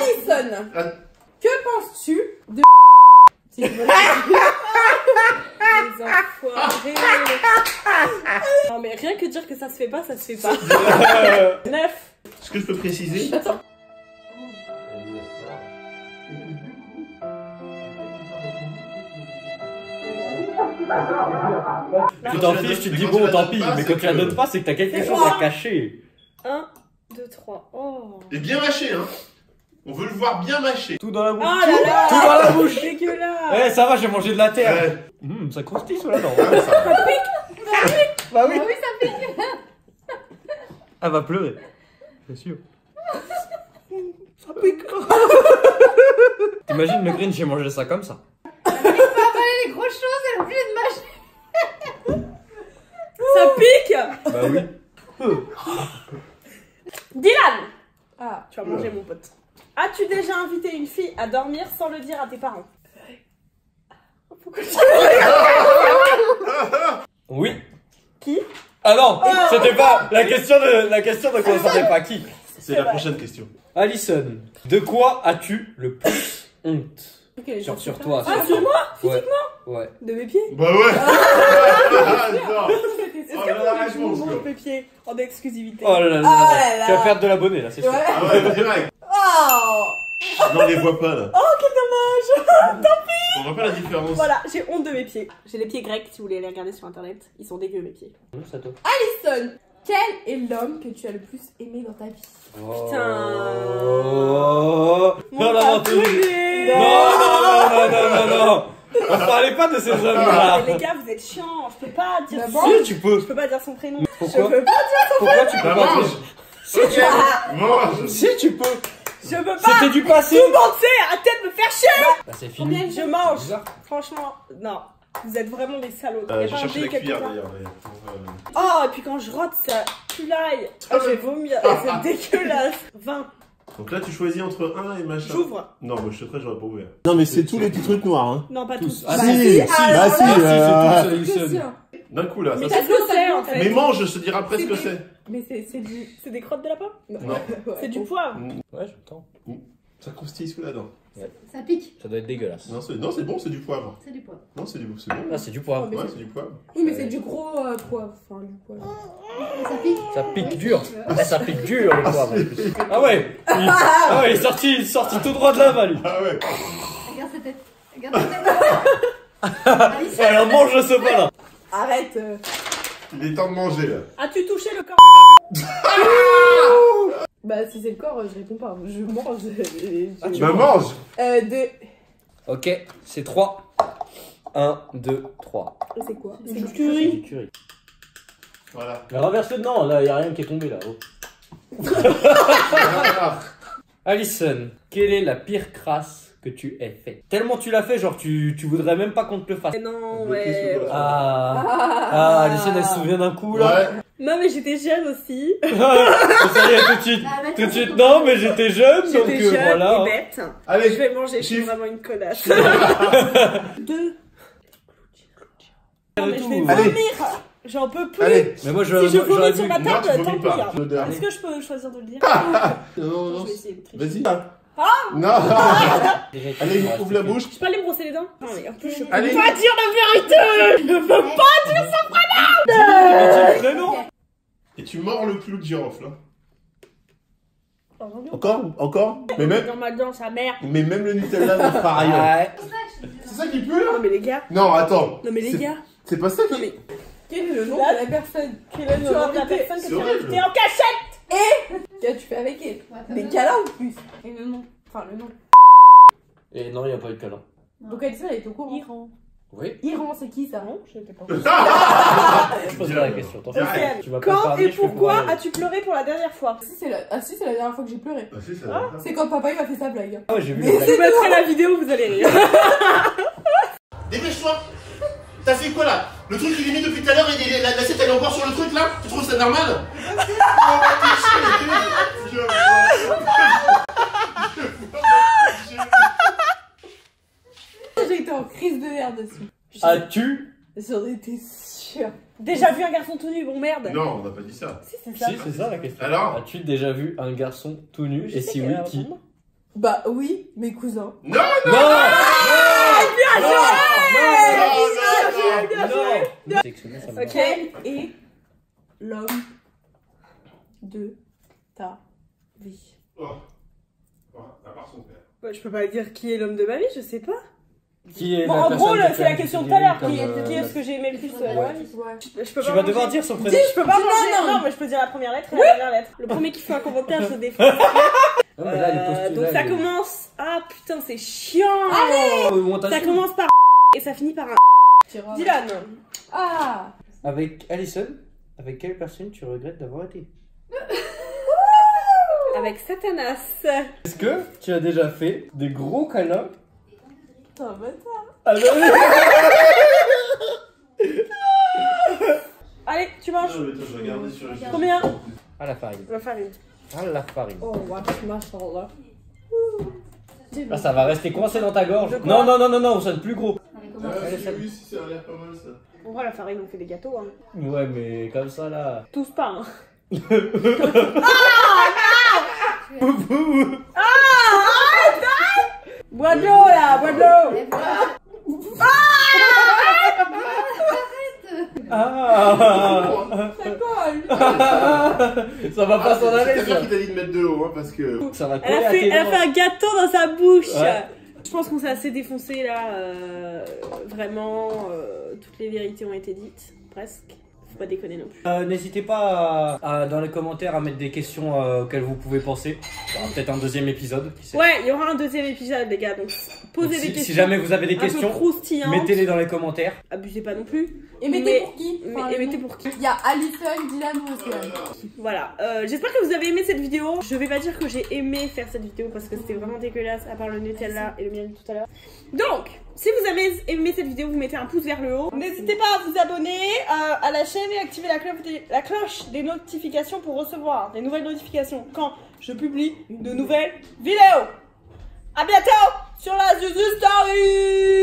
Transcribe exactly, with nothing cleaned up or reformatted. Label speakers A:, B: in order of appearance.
A: Alison,
B: Ah.
A: que penses-tu de... Si je veux le
C: Les enfoirés. Non mais rien que dire que ça se fait pas, ça se fait pas. neuf.
B: Est-ce que je peux préciser?
A: Attends.
D: Tu t'en fiches, tu te dis bon tant pis, mais quand tu la donnes pas, c'est que t'as quelque chose à cacher.
C: un, deux, trois. Oh.
B: Et bien mâché, hein. On veut le voir bien mâché.
D: Tout dans la bouche.
C: Oh là là.
D: Tout dans la bouche.
C: Dégueulasse.
D: Eh, ça va, j'ai mangé de la terre.
B: Ouais.
D: Hum, ça croustille sous la dent.
B: Ouais, ça va.
D: Bah oui.
E: Ah oui, ça pique.
D: Elle va pleurer. C'est sûr. Ça pique. T'imagines le Grinch, j'ai mangé ça comme ça.
E: Elle n'arrive pas à avaler les grosses choses, elle a oublié de mâcher.
C: Ça pique.
D: Bah oui.
C: Dylan.
A: Ah,
C: Tu vas manger mon pote. As-tu déjà invité une fille à dormir sans le dire à tes parents? Pourquoi tu...
D: Oui.
C: Qui?
D: Ah non, c'était pas la question de la question de quoi savait pas qui.
B: C'est la prochaine question.
D: Alison, de quoi as-tu le plus honte?
A: ok,
D: Sur,
A: je
D: sur
A: sais
D: toi.
C: Ah,
D: sur
C: sur moi?
D: Ouais. Ouais.
C: De mes pieds?
B: Bah ouais. Ah, non.
C: Est-ce
B: Oh
C: que
B: là là,
C: vous
B: réponse,
C: voulez
B: quoi.
C: mon pied en exclusivité?
D: Oh là là là.
A: Oh
D: là.
A: là là.
D: Tu vas perdre de l'abonné là, c'est sûr.
A: pas. Ouais.
B: Ah ouais, direct.
A: Oh.
B: Non, on les voit pas là.
C: Oh, quel dommage.
B: On voit pas la différence.
C: Voilà, j'ai honte de mes pieds. J'ai les pieds grecs, si vous voulez les regarder sur internet. Ils sont dégueux, mes pieds.
D: Ça toi.
A: Alison, quel est l'homme que tu as le plus aimé dans ta vie?
C: Putain.
D: Oh.
C: Mon
D: Non, non, non, tu-
C: papounet.
D: non, non, non, non, non, non. On parlait pas de ces hommes là.
C: Mais les gars, vous êtes chiants. Je peux pas dire
A: D'abord,
C: son...
D: Si, tu peux.
C: Je peux pas dire son prénom.
D: Pourquoi
C: Je peux pas dire
D: Pourquoi tu peux
B: Bah
D: pas
B: mange.
D: dire Si tu
B: Mange.
D: Si tu peux.
C: Je peux pas.
D: C'était du passé.
C: Vous mentez, arrêtez de me faire chier.
D: Bah c'est fini.
C: Je mange.
D: Bizarre.
C: Franchement, non. Vous êtes vraiment des salauds.
B: Euh,
C: Y a
B: J'ai
C: pas un
B: cherché
C: dé
B: la
C: quelque
B: cuillère
C: part.
B: d'ailleurs. d'ailleurs, pour, euh,
C: Oh, et puis quand je rote, ça pue l'ail. Oh, je vais vomir. C'est dégueulasse. vingt.
B: Donc là, tu choisis entre un et machin.
C: J'ouvre.
B: Non, moi je souhaiterais, j'aurais pas ouvert.
F: Non mais c'est tous les petits trucs noirs hein.
C: Non, pas
D: Tous.
C: tous.
D: Ah
A: Bah
D: si,
A: si,
D: si,
A: ah,
D: bah
A: alors
D: si,
A: là,
D: si,
F: euh,
D: c'est tout,
A: C'est
D: Alison.
A: sûr.
B: D'un coup là.
C: Mais
B: ça,
C: qu'est-ce que c'est en fait?
B: Mais mange, je te dirai après ce
A: C'est
B: que
A: des-
B: c'est.
C: Mais c'est c'est du... c'est des crottes de lapin?
B: Non.
C: C'est du poivre.
D: Ouais, j'entends.
B: Ça croustille sous la dent.
E: Ça pique.
D: Ça doit être dégueulasse.
B: Non, c'est non, c'est bon, c'est du poivre.
E: C'est du poivre.
B: Non, c'est du c'est bon.
D: Ah, c'est du poivre.
B: Ouais, c'est du poivre.
A: Oui, mais c'est du gros euh, poivre. Enfin, du poivre.
E: Et ça pique.
D: Ça pique dur. Ah, ça pique dur le poivre. en plus. Ah ouais. Il... Ah ouais, il est sorti, il est sorti tout droit de là-bas lui.
B: Ah ouais.
E: Regarde sa tête. Regarde sa tête. Alice.
D: Ouais, alors mange le sopa là.
A: Arrête. euh.
B: Il est temps de manger là.
C: As-tu touché le corps?
A: Bah, si c'est le corps, euh, je réponds pas. Je mange. et je-
D: Ah, tu
B: Bah
D: manges.
B: mange.
A: Euh, de.
D: Ok, c'est trois. un, deux, trois.
A: C'est quoi?
C: C'est
A: du
C: du
D: C'est
C: curry.
D: du curry.
B: Voilà.
D: Mais renverse-le dedans, là, y a rien qui est tombé là. Oh.
B: Voilà.
D: Alison, quelle est la pire crasse que tu aies faite? Tellement tu l'as fait, genre tu, tu voudrais même pas qu'on te le fasse.
C: Mais non,
B: Bloqué
C: ouais.
B: sous le-
D: Ah, ah, Alison, elle se souvient d'un coup là.
B: Ouais.
C: Non, mais j'étais jeune aussi.
D: Ça y est, tout de suite.
E: Ah, bah,
D: Tout de suite, non, mais j'étais jeune, donc
C: J'étais
D: euh,
C: jeune
D: voilà.
C: et bête.
B: Allez.
C: Je vais manger, je suis
B: Chiffre.
C: vraiment une connasse. Deux. Non, mais je vais
D: Allez.
C: vomir. J'en peux plus.
B: Allez.
D: Mais moi, je
C: Si je
D: j'aurais
C: vomis sur
D: vu.
C: ma
B: Non,
C: table,
B: tu
C: tant
B: vomis
C: pis.
B: pas.
C: hein.
B: L'odeur.
C: Est-ce que je peux choisir de le dire?
B: Non, non, non.
C: Je vais essayer de tricher.
B: Vas-y. Non.
D: Déjà,
B: Allez,
D: il reste
B: ouvre la
D: que-
B: bouche.
C: Je peux aller me brosser les dents? Non, mais en plus, je peux
B: Allez.
C: pas dire la vérité. Je ne veux pas.
D: Dis le prénom.
B: Et tu mords le clou de girofle. Hein.
C: Oh,
F: Encore Encore Mais même,
C: dans ma dent, sa mère.
F: mais même le Nutella ne fera rien.
D: Ouais.
B: C'est ça qui pue là?
C: Non, mais les gars.
B: Non, attends.
C: Non, mais les
B: C'est-
C: gars.
B: C'est pas ça
C: Non,
B: qui.
C: mais
A: Quel est le nom
C: Là-
A: de la personne?
C: quel est le
A: Tu
C: nom
A: as
C: de la
A: invité-
C: personne que
B: c'est
C: tu as
B: horrible.
C: invitée en cachette?
A: Qu'as-tu fait avec elle?
E: Ouais,
A: Des
E: comme
A: câlins en plus. Et le nom. Enfin, le nom.
D: Et non, il n'y a pas eu de câlin.
A: Donc Alison, elle est au courant.
C: Iran.
D: Oui.
A: Iran, c'est qui ça? Non, je sais pas.
D: Je poserai la question. t'en fais pas.
B: Arrête.
D: Tu vas pas
C: Quand
D: parler,
C: et
D: je fais
C: pourquoi
D: pareil.
C: as-tu pleuré pour la dernière fois?
A: Si, c'est la... Ah si, c'est la dernière fois que j'ai pleuré.
B: Ah si, ça va.
A: C'est quand papa il m'a fait sa blague.
D: Ah ouais, j'ai vu
A: Mais
D: la
C: Je
D: blague.
C: vous mettrai la vidéo, vous allez rire.
B: Dépêche-toi. T'as fait quoi là? Le truc il est mis depuis tout à l'heure et il est- la l'assiette elle est encore sur le truc là? Tu trouves ça normal?
A: J'ai été en crise de nerfs dessus.
D: As-tu
A: J'en étais sûre.
C: Déjà vu un garçon tout nu, bon merde.
B: Non, on n'a pas dit ça.
C: Si, c'est ça.
D: Si, c'est ça la question.
B: Alors?
D: As-tu déjà vu un garçon tout nu?
C: Je
D: Et
C: sais
D: si
C: que-
D: oui,
C: alors,
D: qui?
C: vraiment.
A: Bah oui, mes cousins.
B: Non,
D: Non.
B: non,
D: Non.
B: non, non,
D: Non. Sélectionner, ça me va.
A: Quel est l'homme de ta vie?
B: Oh. Oh, à part son père.
C: Ouais, je peux pas dire qui est l'homme de ma vie, je sais pas.
D: Qui est
C: Bon,
D: la
C: en
D: personne
C: gros,
D: que
C: le-
D: tu
C: c'est
D: as
C: la question de tout
D: considérée
C: à l'heure. Qui,
D: comme,
C: est- qui est
D: euh,
C: ce que j'ai aimé le plus
A: Ouais.
C: euh, ouais.
A: Ouais.
C: Je, je peux
D: Tu
C: pas
D: vas
C: manger.
D: devoir dire son prénom.
C: Si, je peux pas
A: Dis non,
C: manger.
A: non.
C: Non, mais je peux dire la première lettre et la dernière lettre. Le premier qui fait un commentaire, je défonce.
D: Non, mais là, les
C: Euh,
D: postulats,
C: donc ça
D: les-
C: commence. Ah putain, c'est chiant.
D: Oh, montage.
C: Ça commence par et ça finit par un. Dylan.
A: Ah.
D: Avec Alison, avec quelle personne tu regrettes d'avoir été?
C: Avec Satanas.
D: Est-ce que tu as déjà fait des gros câlins?
A: Putain, bâtard.
D: Ah, non,
C: Allez, tu manges.
B: Non, mais attends, je regardais sur les
C: Combien?
D: à la farine.
C: La farine.
D: À la farine.
A: Oh, ouais, machallah.
D: Ah, ça va rester coincé dans ta gorge.
C: De quoi?
D: Non, non, non, non, non, on sonne plus gros.
B: Ah, si, oui, si, ça a l'air pas mal ça.
C: On voit la farine, on fait des gâteaux. Hein.
D: Ouais, mais comme ça là.
C: Tous pas. Hein. Bois de l'eau là, bois de l'eau.
D: Ah
A: Ça colle.
D: Ça va pas s'en aller,
B: C'est
D: ça.
B: bien qu'il t'a dit de mettre de l'eau, hein, parce que.
D: Ça va
C: Elle
D: coller
C: a,
D: à
C: fait,
D: tes
C: elle a
D: doigts.
C: fait un gâteau dans sa bouche.
D: Ouais.
C: Je pense qu'on s'est assez défoncé là. euh, vraiment, euh, toutes les vérités ont été dites, presque. Faut pas déconner non plus.
D: Euh, N'hésitez pas à, à- dans les commentaires à mettre des questions euh, auxquelles vous pouvez penser. Il y aura peut-être un deuxième épisode. Qui sait.
C: Ouais, il y aura un deuxième épisode, les gars. Donc posez
D: Donc,
C: des
D: si,
C: questions.
D: si jamais vous avez des
C: un peu
D: questions,
C: croustillantes.
D: mettez-les dans les commentaires.
C: Abusez pas non plus.
A: Et mettez
C: Mais-
A: pour qui?
C: Mais,
A: Enfin,
C: et
A: le
C: mettez
A: nom.
C: pour qui?
A: Il y a Alison, Dylan ou Océane.
C: Voilà, euh, j'espère que vous avez aimé cette vidéo. Je vais pas dire que j'ai aimé faire cette vidéo parce que c'était vraiment dégueulasse, à part le Nutella et le miel tout à l'heure. Donc, si vous avez aimé cette vidéo, vous mettez un pouce vers le haut. N'hésitez pas à vous abonner euh, à la chaîne et activer la cloche, des, la cloche des notifications pour recevoir des nouvelles notifications quand je publie de nouvelles vidéos. A bientôt sur la Zuzu Story.